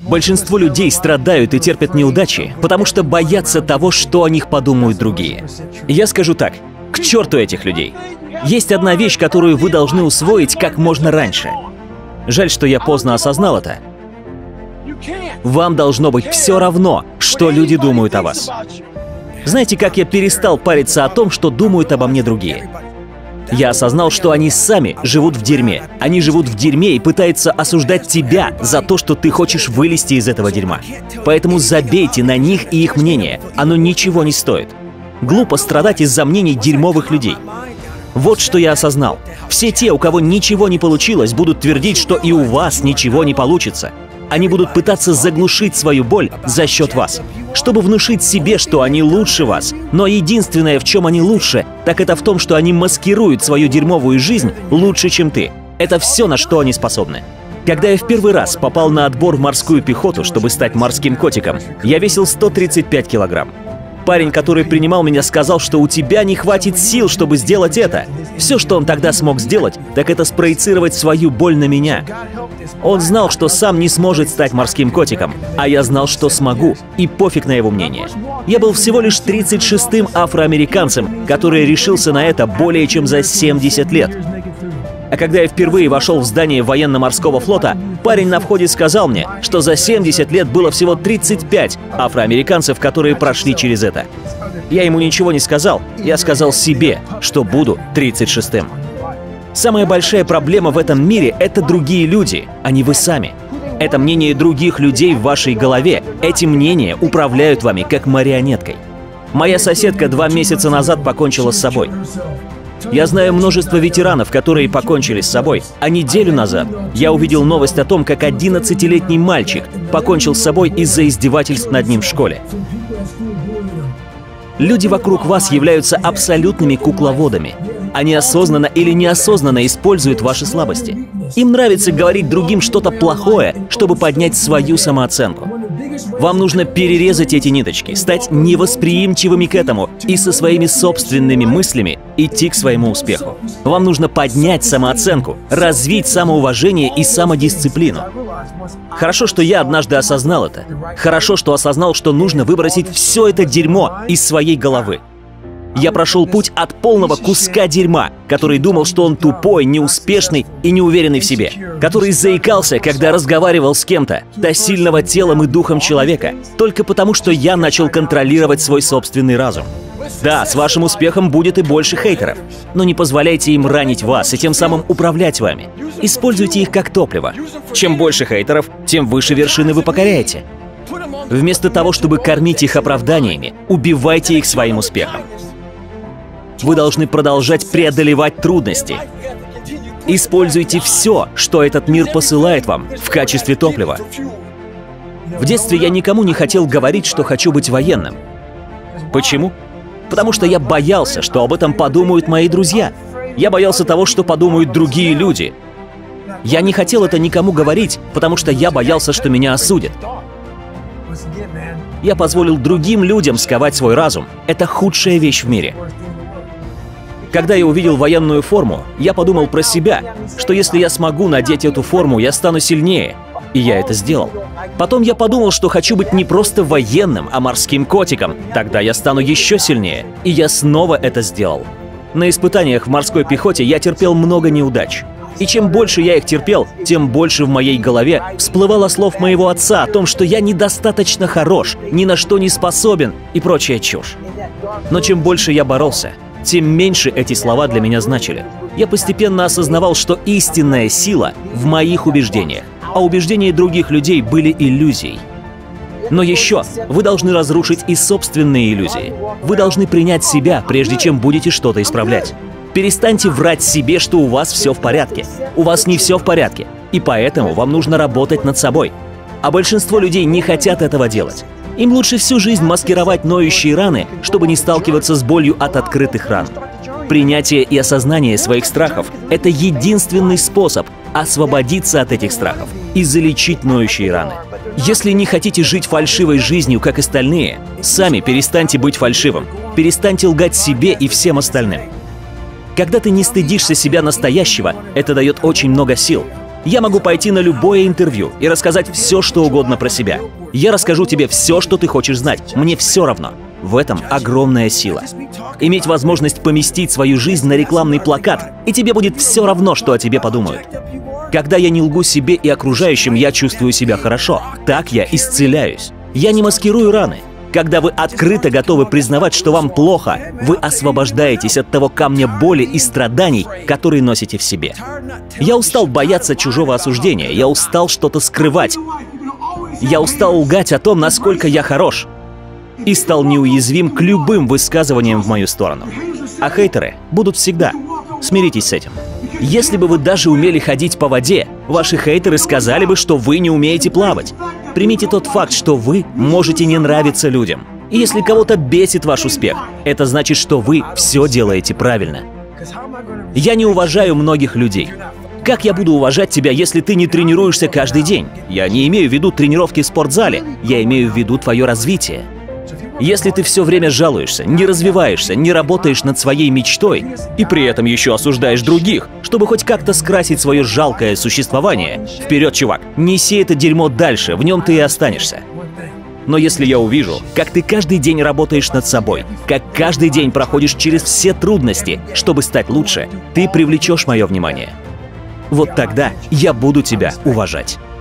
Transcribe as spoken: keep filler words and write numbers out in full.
Большинство людей страдают и терпят неудачи, потому что боятся того, что о них подумают другие. Я скажу так, к черту этих людей. Есть одна вещь, которую вы должны усвоить как можно раньше. Жаль, что я поздно осознал это. Вам должно быть все равно, что люди думают о вас. Знаете, как я перестал париться о том, что думают обо мне другие? Я осознал, что они сами живут в дерьме. Они живут в дерьме и пытаются осуждать тебя за то, что ты хочешь вылезти из этого дерьма. Поэтому забейте на них и их мнение. Оно ничего не стоит. Глупо страдать из-за мнений дерьмовых людей. Вот что я осознал. Все те, у кого ничего не получилось, будут твердить, что и у вас ничего не получится. Они будут пытаться заглушить свою боль за счет вас, чтобы внушить себе, что они лучше вас. Но единственное, в чем они лучше, так это в том, что они маскируют свою дерьмовую жизнь лучше, чем ты. Это все, на что они способны. Когда я в первый раз попал на отбор в морскую пехоту, чтобы стать морским котиком, я весил сто тридцать пять килограмм. Парень, который принимал меня, сказал, что у тебя не хватит сил, чтобы сделать это. Все, что он тогда смог сделать, так это спроецировать свою боль на меня. Он знал, что сам не сможет стать морским котиком, а я знал, что смогу, и пофиг на его мнение. Я был всего лишь тридцать шестым афроамериканцем, который решился на это более чем за семьдесят лет. А когда я впервые вошел в здание военно-морского флота, парень на входе сказал мне, что за семьдесят лет было всего тридцать пять афроамериканцев, которые прошли через это. Я ему ничего не сказал, я сказал себе, что буду тридцать шестым. Самая большая проблема в этом мире — это другие люди, а не вы сами. Это мнение других людей в вашей голове. Эти мнения управляют вами как марионеткой. Моя соседка два месяца назад покончила с собой. Я знаю множество ветеранов, которые покончили с собой, а неделю назад я увидел новость о том, как одиннадцатилетний мальчик покончил с собой из-за издевательств над ним в школе. Люди вокруг вас являются абсолютными кукловодами. Они осознанно или неосознанно используют ваши слабости. Им нравится говорить другим что-то плохое, чтобы поднять свою самооценку. Вам нужно перерезать эти ниточки, стать невосприимчивыми к этому и со своими собственными мыслями идти к своему успеху. Вам нужно поднять самооценку, развить самоуважение и самодисциплину. Хорошо, что я однажды осознал это. Хорошо, что осознал, что нужно выбросить все это дерьмо из своей головы. Я прошел путь от полного куска дерьма, который думал, что он тупой, неуспешный и неуверенный в себе, который заикался, когда разговаривал с кем-то, до сильного телом и духом человека, только потому, что я начал контролировать свой собственный разум. Да, с вашим успехом будет и больше хейтеров, но не позволяйте им ранить вас и тем самым управлять вами. Используйте их как топливо. Чем больше хейтеров, тем выше вершины вы покоряете. Вместо того, чтобы кормить их оправданиями, убивайте их своим успехом. Вы должны продолжать преодолевать трудности. Используйте все, что этот мир посылает вам, в качестве топлива. В детстве я никому не хотел говорить, что хочу быть военным. Почему? Потому что я боялся, что об этом подумают мои друзья. Я боялся того, что подумают другие люди. Я не хотел это никому говорить, потому что я боялся, что меня осудят. Я позволил другим людям сковать свой разум. Это худшая вещь в мире. Когда я увидел военную форму, я подумал про себя, что если я смогу надеть эту форму, я стану сильнее. И я это сделал. Потом я подумал, что хочу быть не просто военным, а морским котиком. Тогда я стану еще сильнее. И я снова это сделал. На испытаниях в морской пехоте я терпел много неудач. И чем больше я их терпел, тем больше в моей голове всплывало слов моего отца о том, что я недостаточно хорош, ни на что не способен и прочая чушь. Но чем больше я боролся, тем меньше эти слова для меня значили. Я постепенно осознавал, что истинная сила в моих убеждениях, а убеждения других людей были иллюзией. Но еще вы должны разрушить и собственные иллюзии. Вы должны принять себя, прежде чем будете что-то исправлять. Перестаньте врать себе, что у вас все в порядке. У вас не все в порядке, и поэтому вам нужно работать над собой. А большинство людей не хотят этого делать. Им лучше всю жизнь маскировать ноющие раны, чтобы не сталкиваться с болью от открытых ран. Принятие и осознание своих страхов – это единственный способ освободиться от этих страхов и залечить ноющие раны. Если не хотите жить фальшивой жизнью, как остальные, сами перестаньте быть фальшивым, перестаньте лгать себе и всем остальным. Когда ты не стыдишься себя настоящего, это дает очень много сил. Я могу пойти на любое интервью и рассказать все, что угодно про себя. Я расскажу тебе все, что ты хочешь знать. Мне все равно. В этом огромная сила. Иметь возможность поместить свою жизнь на рекламный плакат, и тебе будет все равно, что о тебе подумают. Когда я не лгу себе и окружающим, я чувствую себя хорошо. Так я исцеляюсь. Я не маскирую раны. Когда вы открыто готовы признавать, что вам плохо, вы освобождаетесь от того камня боли и страданий, которые носите в себе. Я устал бояться чужого осуждения, я устал что-то скрывать. Я устал лгать о том, насколько я хорош. И стал неуязвим к любым высказываниям в мою сторону. А хейтеры будут всегда. Смиритесь с этим. Если бы вы даже умели ходить по воде, ваши хейтеры сказали бы, что вы не умеете плавать. Примите тот факт, что вы можете не нравиться людям. И если кого-то бесит ваш успех, это значит, что вы все делаете правильно. Я не уважаю многих людей. Как я буду уважать тебя, если ты не тренируешься каждый день? Я не имею в виду тренировки в спортзале, я имею в виду твое развитие. Если ты все время жалуешься, не развиваешься, не работаешь над своей мечтой и при этом еще осуждаешь других, чтобы хоть как-то скрасить свое жалкое существование, вперед, чувак, неси это дерьмо дальше, в нем ты и останешься. Но если я увижу, как ты каждый день работаешь над собой, как каждый день проходишь через все трудности, чтобы стать лучше, ты привлечешь мое внимание. Вот тогда я буду тебя уважать.